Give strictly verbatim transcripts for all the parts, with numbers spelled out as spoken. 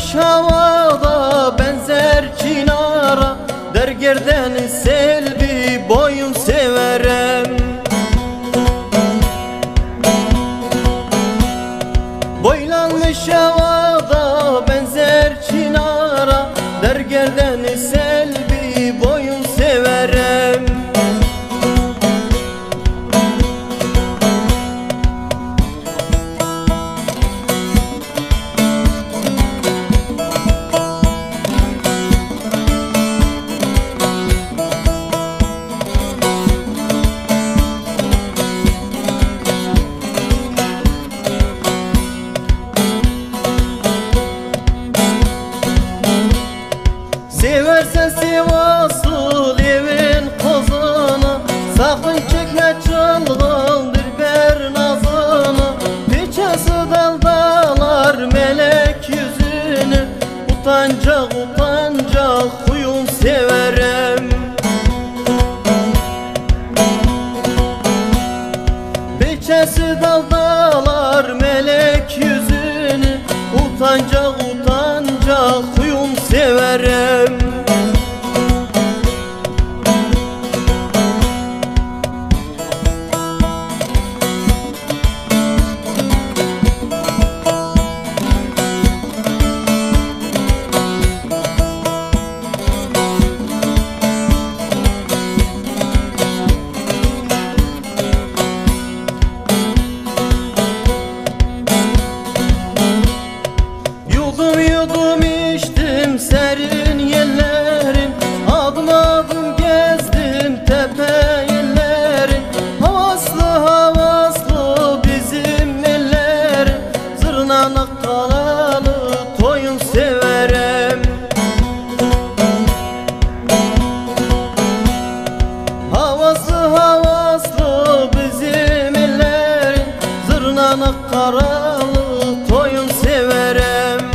Boylanmış havada benzer çinara, dergerden selvi boyun severem. Boylanmış havada benzer çinara, dergerden selvi boyun severem. Seversen Sivas'ıl evin kozunu, sakın çekme çılgın dilber nazını. Peçesi daldalar melek yüzünü, utancak utancak huyun severem. Peçesi daldalar melek yüzünü, utancak utancak huyun severem. Yudum yudum içtim serin yerlerin, adım adım gezdim tepe yerlerin. Havaslı havaslı bizim ellerin, zırnanak kalalı toyun severem. Havaslı havaslı bizim ellerin, zırnanak karalı toyun severem.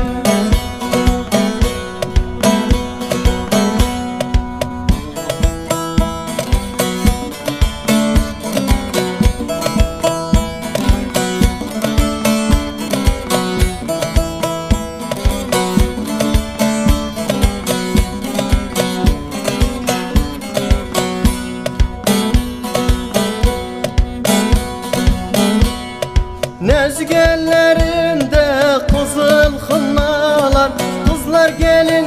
Nezgellerinde kızıl hınnalar, kızlar gelin